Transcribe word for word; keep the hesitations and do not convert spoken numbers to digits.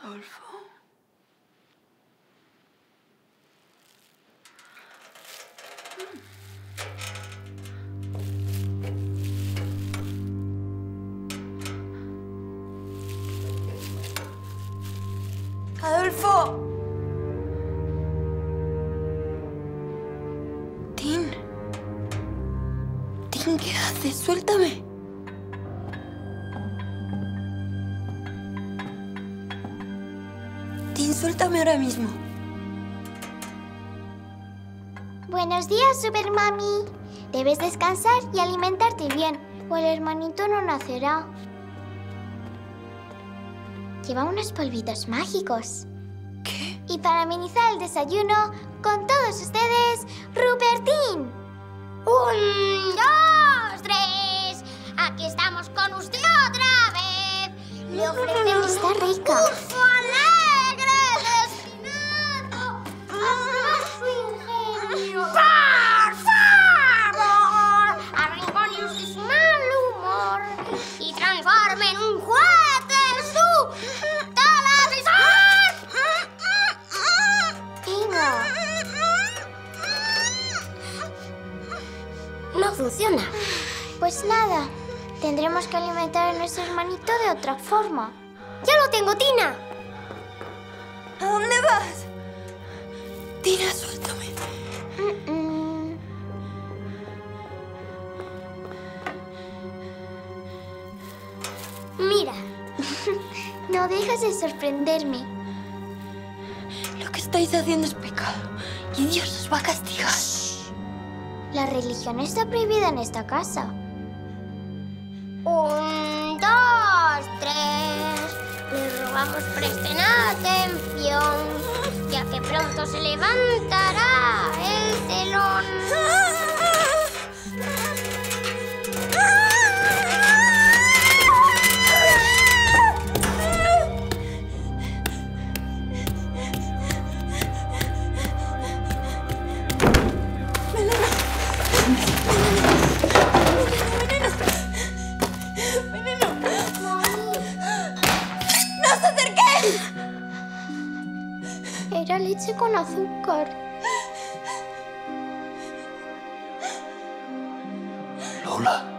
Adolfo. ¡Adolfo! Tin. Tin, ¿qué haces? Suéltame. Tin, suéltame ahora mismo. Buenos días, Supermami. Debes descansar y alimentarte bien, o el hermanito no nacerá. Lleva unos polvitos mágicos. ¿Qué? Y para amenizar el desayuno, con todos ustedes, Rupertín. ¡Un, dos, tres! ¡Aquí estamos con usted otra vez! Le ofrecemos... Está rica. ¡Urso alegre destinado a su ingenio! ¡Por favor! Arrincone usted su mal humor y transforme en un juguete su televisor. Venga. No funciona. Pues nada, tendremos que alimentar a nuestro hermanito de otra forma. ¡Ya lo tengo, Tina! ¿A dónde vas? Tina, suéltame. Mm -mm. Mira, no dejas de sorprenderme. Lo que estáis haciendo es pecado y Dios os va a castigar. La religión está prohibida en esta casa. Un, dos, tres. Le rogamos presten atención, ya que pronto se levantará el telón. Era leche con azúcar. Lola.